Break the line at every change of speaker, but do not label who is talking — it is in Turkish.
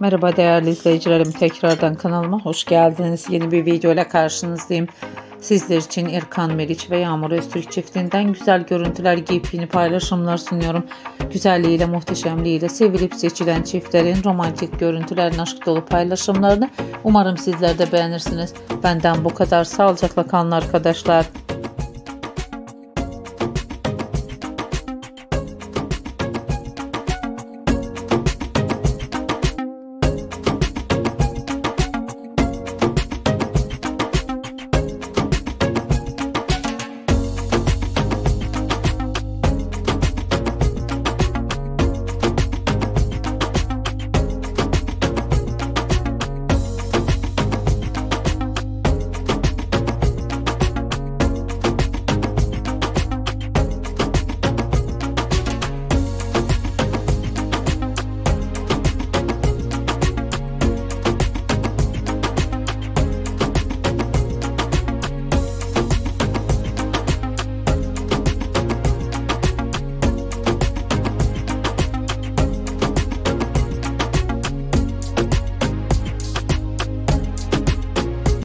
Merhaba değerli izleyicilerim, tekrardan kanalıma hoş geldiniz. Yeni bir video ile karşınızdayım. Sizler için Erkan Meriç ve Yağmur Öztürk çiftinden güzel görüntüler, yeni paylaşımlar sunuyorum. Güzelliğiyle, muhteşemliğiyle sevilip seçilen çiftlerin romantik görüntülerini, aşk dolu paylaşımlarını umarım sizler de beğenirsiniz. Benden bu kadar. Sağlıcakla kalın arkadaşlar.